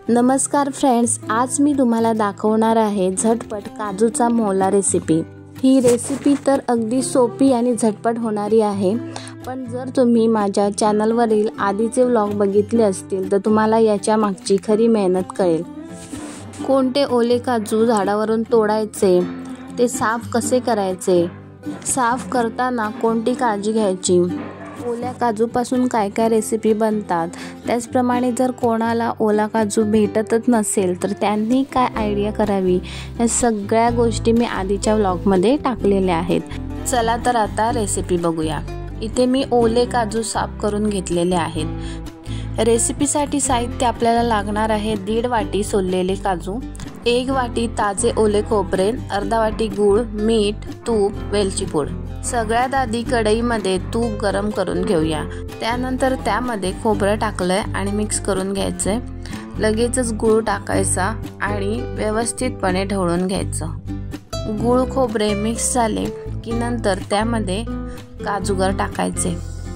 नमस्कार फ्रेंड्स, आज मी तुम्हाला दाखवणार आहे झटपट काजूचा मोला रेसिपी। ही रेसिपी तर अगदी सोपी आणि झटपट होणारी आहे, पण जर तुम्ही माझ्या चॅनलवरील आधीचे व्लॉग बघितले असतील तर तुम्हाला याच्या मागची खरी मेहनत कळेल। कोणते ओले काजू झाडावरून तोडायचे, ते साफ कसे करायचे, साफ करताना कोणती काळजी घ्यायची, ओल्या काजूपासून काय काय रेसिपी बनतात, त्याचप्रमाणे जर कोणाला ओला काजू भेटतच नसेल तर त्यांनी काय आयडिया करावी, या सगळ्या गोष्टी मी आधीच्या व्लॉगमध्ये टाकलेल्या आहेत। चला तर आता रेसिपी बघूया। इथे मी ओले काजू साफ करून घेतलेले आहेत। रेसिपीसाठी साहित्य आपल्याला लागणार आहे 1.5 वाटी सोललेले काजू, 1 वाटी ताजे ओले खोबरे, अर्धा वाटी गूळ, मीठ, तूप, वेलची पूड। सगळ्यात आधी कढईमध्ये तूप गरम करून घेऊया। त्यानंतर त्यामध्ये खोबरं टाकलंय आणि मिक्स करून घ्यायचंय। लगेचच गूळ टाकायचा आणि व्यवस्थितपणे ढवळून घ्यायचं। गूळ खोबरे मिक्स झाले की नंतर त्यामध्ये काजूगर टाकायचे।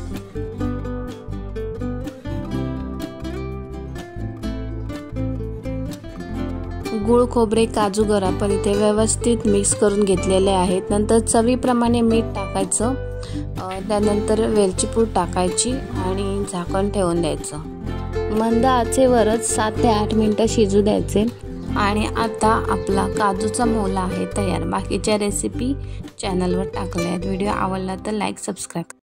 गूळ खोबरे काजूगर आपण इथे व्यवस्थित मिक्स करून घेतलेले आहेत। नंतर चवीप्रमाणे मीठ टाकायचं, त्यानंतर वेलची पूड टाकायची आणि झाकण ठेवून द्यायचं। मंद आचेवरच 7 ते 8 मिनिटं शिजू द्यायचे। आणि आता आपला काजूचा मोला आहे तयार। बाकीच्या रेसिपी चॅनलवर टाकल्या आहेत। व्हिडिओ आवडला तर लाईक सबस्क्राईब